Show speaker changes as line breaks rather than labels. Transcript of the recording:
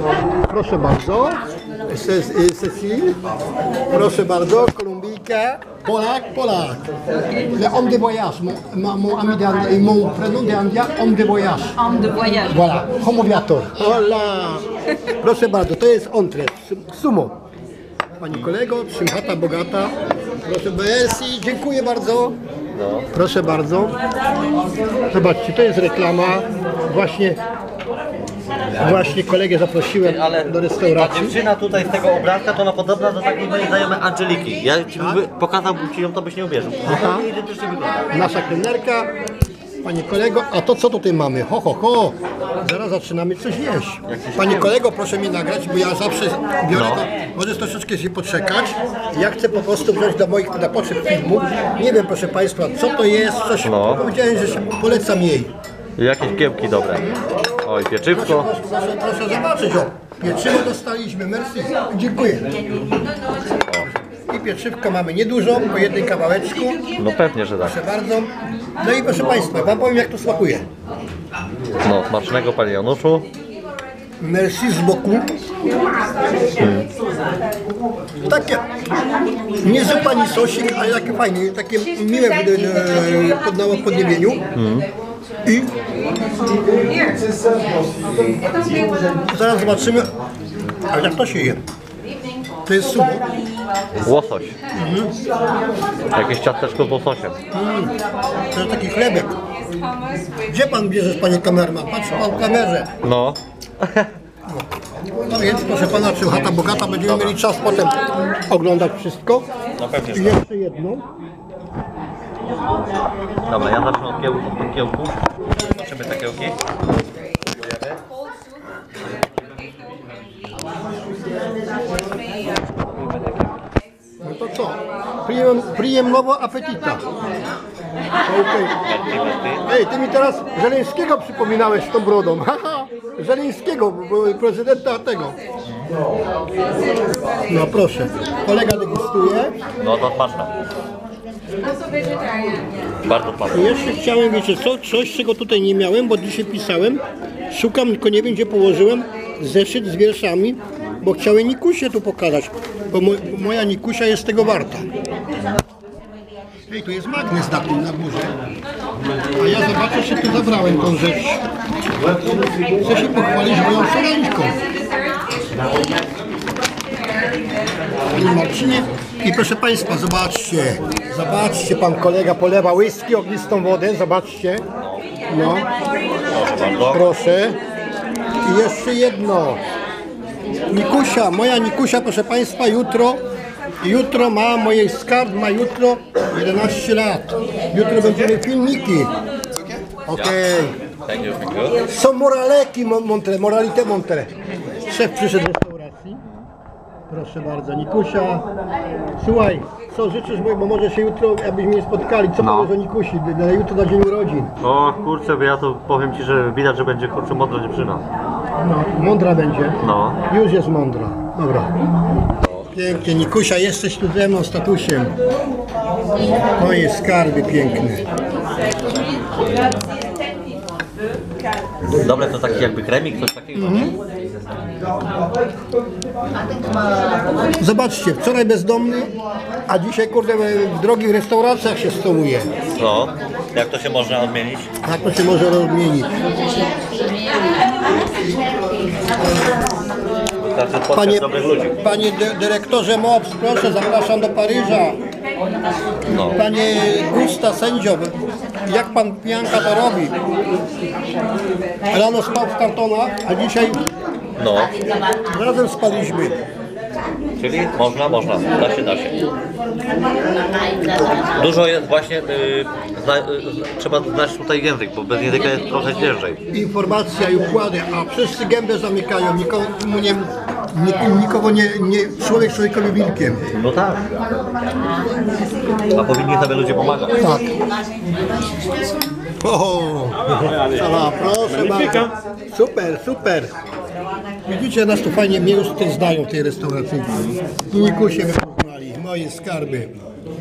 Proszę bardzo. Cecil. Proszę bardzo, Kolumbijka. Polak. Le homme de voyage. Mon ami d'Andia, mon prénom d'Andia, homme de voyage.
Homme de voyage.
Voilà, homowiator. Hola. Proszę bardzo, to jest entrée. Sumo. Pani kolego, przymchata bogata. Proszę merci, dziękuję bardzo. Proszę bardzo. Zobaczcie, to jest reklama. Właśnie kolegę zaprosiłem do
Ta
restauracji.
dziewczyna tutaj z tego obrazka to ona podobna do takiej mojej znajomej Angeliki. Ja ci pokazałbym ci ją, to byś nie uwierzył. Zupełnie identycznie wygląda.
Nasza kelnerka, panie kolego, a to co tutaj mamy? Ho. Zaraz zaczynamy coś jeść. Panie kolego, proszę mnie nagrać, bo ja zawsze biorę to, możesz troszeczkę się poczekać. Ja chcę po prostu wziąć dla potrzeb filmu. Nie wiem, proszę państwa, co to jest, coś powiedziałem, że polecam jej.
Jakieś kiełki dobre. Oj, pieczywko.
Proszę zobaczyć, pieczywo dostaliśmy, merci, dziękuję. I pieczywko mamy niedużo, po jednym kawałeczku.
No pewnie, że tak.
Proszę bardzo. No i proszę państwa, wam powiem jak to smakuje.
No, smacznego panie Januszu.
Merci z boku. Takie, nie zupa, ni sosik, ale takie fajne, takie miłe w podniebieniu. I zaraz zobaczymy, ale jak to się je. To jest sumo.
Łosoś. Jakieś ciasteczko z łososiem.
To jest taki chlebek. Gdzie pan bierzesz, panie kamerman? Patrz pan w kamerze.
No.
No więc proszę pana, czy chata bogata, będziemy mieli czas potem oglądać wszystko.
No pewnie.
I jeszcze jedną.
Dobra, ja zacznę od kiełku. Zobaczymy te kiełki.
No to co? Przyjemnego apetita. Okay. Ej, ty mi teraz Żeleńskiego przypominałeś z tą brodą. Haha, Żeleńskiego, prezydenta tego. No proszę, kolega degustuje.
No to smaczne. Bardzo smaczne.
I jeszcze chciałem, wiecie co, coś czego tutaj nie miałem, bo dzisiaj pisałem. Szukam, tylko nie wiem gdzie położyłem zeszyt z wierszami, bo chciałem Nikusię tu pokazać, bo moja Nikusia jest tego warta. Ej, tu jest magnes na tym, na górze. A ja zobaczę, czy tu zabrałem tą rzecz. Chcę się pochwalić moją solenką. Panie Marcinie. I proszę państwa, zobaczcie, pan kolega polewa whisky, ognistą wodę, zobaczcie. No, proszę. I jeszcze jedno. Nikusia, moja Nikusia, proszę państwa, jutro ma, mojej skarb ma jutro 11 lat. Jutro będziemy filmiki. Okej. Są moraleki moralité Monterey. Szef przyszedł do restauracji. Proszę bardzo, Nikusia. Słuchaj, co życzysz, bo może się jutro, abyśmy nie spotkali, co powiesz o Nikusi, jutro na dzień urodzin.
O kurczę, bo ja to powiem ci, że widać, że będzie kurczę mądra dziewczyna.
No, mądra będzie.
No.
Już jest mądra. Dobra. Pięknie, Nikusia, jesteś tu ze mną z tatusiem. Moje skarby piękne.
Dobre, to taki jakby kremik, coś takiego.
Zobaczcie, wczoraj bezdomny, a dzisiaj kurde w drogich restauracjach się stołuje.
No, jak to się można odmienić?
Jak to się może odmienić? Panie dyrektorze MOPS, proszę, zapraszam do Paryża.
No.
Panie Gusta, sędzio, jak pan pijanka to robi? Rano spał w kartonach, a dzisiaj razem spaliśmy.
Czyli można, da się. Dużo jest właśnie, trzeba znać tutaj język, bo bez języka jest trochę ciężej.
Informacja i układy, a wszyscy gębę zamykają, nikogo nie człowiek człowiekowi wilkiem.
No tak. A powinni sobie ludzie pomagać.
Tak. Proszę bardzo. Super. Widzicie, nas tu fajnie, mnie już tutaj znają w tej restauracji. I Nikusie wypoznali, moje skarby.